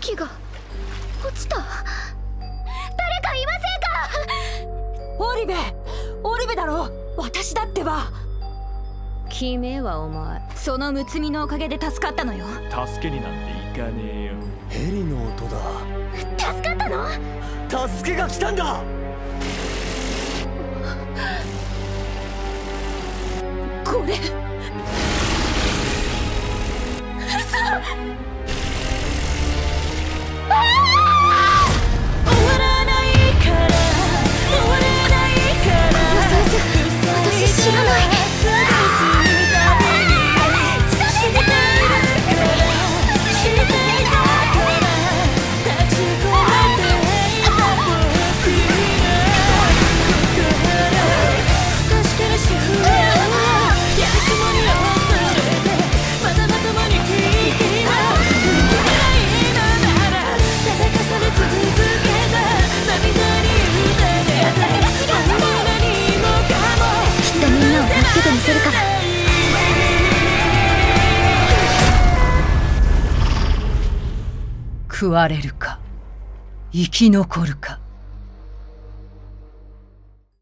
息が落ちた。誰かいませんか？ オリベだろ。私だってば。 君はお前、そのむつみのおかげで助かったのよ。 助けになんていかねえよ。 ヘリの音だ。 助かったの？ 助けが来たんだ。 これ嘘。知らない。助けてみせるから。 食われるか生き残るか。